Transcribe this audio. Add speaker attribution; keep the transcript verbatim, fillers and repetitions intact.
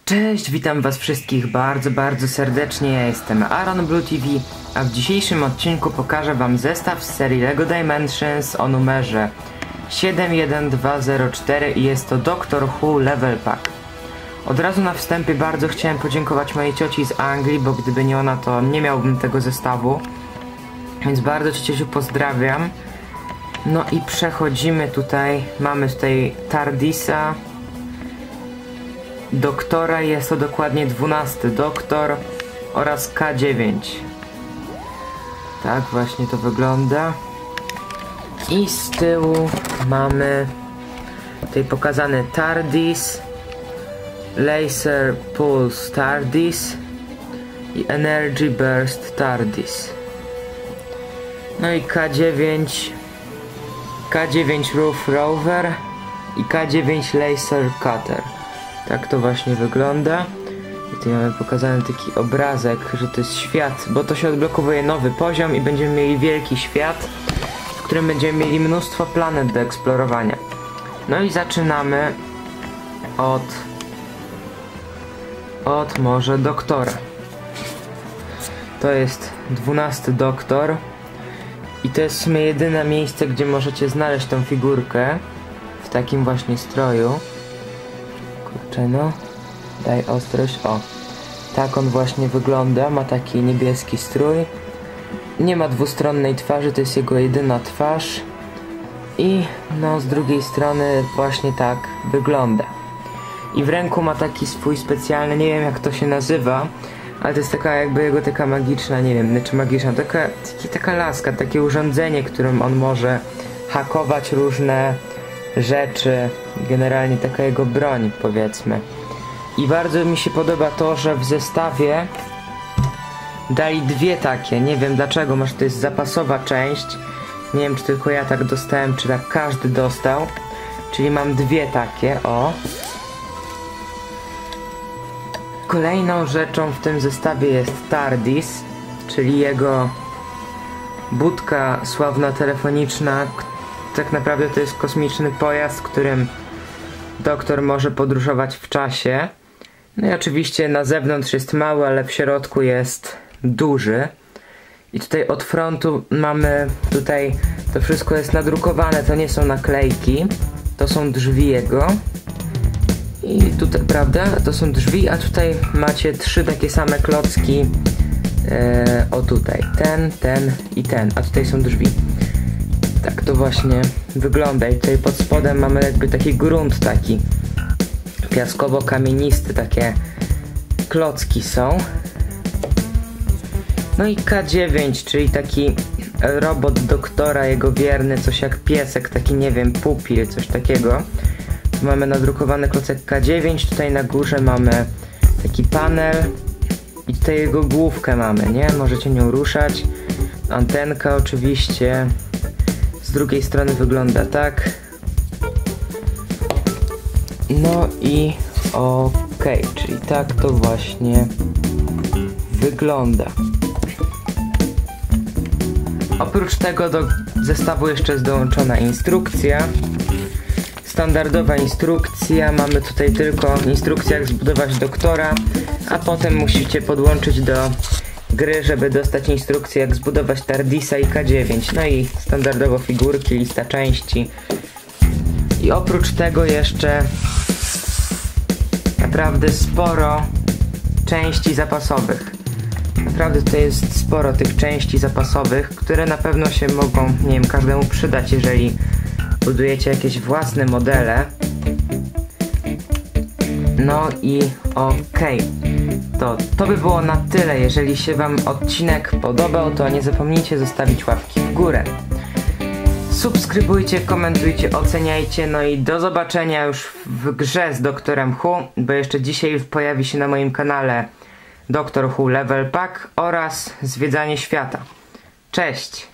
Speaker 1: Cześć, witam was wszystkich bardzo, bardzo serdecznie. Ja jestem Aaron Blue T V, a w dzisiejszym odcinku pokażę wam zestaw z serii LEGO Dimensions o numerze siedem jeden dwa zero cztery i jest to Doctor Who Level Pack. Od razu na wstępie bardzo chciałem podziękować mojej cioci z Anglii, bo gdyby nie ona, to nie miałbym tego zestawu. Więc bardzo cię, ciociu, pozdrawiam. No i przechodzimy tutaj, mamy tutaj TARDISa, Doktora, jest to dokładnie dwunasty Doktor oraz K dziewięć. Tak właśnie to wygląda. I z tyłu mamy tutaj pokazany TARDIS, Laser Pulse TARDIS i Energy Burst TARDIS. No i K dziewięć, K dziewięć Roof Rover i K dziewięć Laser Cutter. Tak to właśnie wygląda. I tutaj mamy pokazany taki obrazek, że to jest świat, bo to się odblokowuje nowy poziom i będziemy mieli wielki świat, w którym będziemy mieli mnóstwo planet do eksplorowania. No i zaczynamy od od może Doktora. To jest dwunasty Doktor i to jest w sumie jedyne miejsce, gdzie możecie znaleźć tą figurkę w takim właśnie stroju. Kurczę, no, daj ostrość. O, tak on właśnie wygląda. Ma taki niebieski strój. Nie ma dwustronnej twarzy, to jest jego jedyna twarz. I no, z drugiej strony właśnie tak wygląda. I w ręku ma taki swój specjalny, nie wiem jak to się nazywa, ale to jest taka jakby jego taka magiczna, nie wiem, czy magiczna, taka, taka laska, takie urządzenie, którym on może hakować różne rzeczy, generalnie taka jego broń, powiedzmy. I bardzo mi się podoba to, że w zestawie dali dwie takie, nie wiem dlaczego, może to jest zapasowa część, nie wiem czy tylko ja tak dostałem, czy tak każdy dostał, czyli mam dwie takie, o. Kolejną rzeczą w tym zestawie jest TARDIS, czyli jego budka sławna telefoniczna. Tak naprawdę to jest kosmiczny pojazd, którym Doktor może podróżować w czasie. No i oczywiście na zewnątrz jest mały, ale w środku jest duży. I tutaj od frontu mamy, tutaj to wszystko jest nadrukowane, to nie są naklejki, to są drzwi jego. I tutaj, prawda, to są drzwi, a tutaj macie trzy takie same klocki. Eee, o tutaj, ten, ten i ten, a tutaj są drzwi. Tak to właśnie wygląda i tutaj pod spodem mamy jakby taki grunt taki piaskowo-kamienisty, takie klocki są. No i K dziewięć, czyli taki robot Doktora, jego wierny, coś jak piesek, taki nie wiem, pupil, coś takiego. Tu mamy nadrukowany klocek K dziewięć, tutaj na górze mamy taki panel i tutaj jego główkę mamy, nie? Możecie nią ruszać. Antenka oczywiście. Z drugiej strony wygląda tak. No i okej, okay, czyli tak to właśnie wygląda. Oprócz tego do zestawu jeszcze jest dołączona instrukcja. Standardowa instrukcja, mamy tutaj tylko instrukcję jak zbudować Doktora, a potem musicie podłączyć do gry, żeby dostać instrukcję jak zbudować TARDISa i K dziewięć. No i standardowo figurki, lista części. I oprócz tego jeszcze naprawdę sporo części zapasowych. Naprawdę to jest sporo tych części zapasowych, które na pewno się mogą, nie wiem, każdemu przydać, jeżeli budujecie jakieś własne modele. No i okej, okay. to, to by było na tyle. Jeżeli się wam odcinek podobał, to nie zapomnijcie zostawić łapki w górę. Subskrybujcie, komentujcie, oceniajcie. No i do zobaczenia już w grze z Doktorem Who, bo jeszcze dzisiaj pojawi się na moim kanale Doctor Who Level Pack oraz Zwiedzanie Świata. Cześć!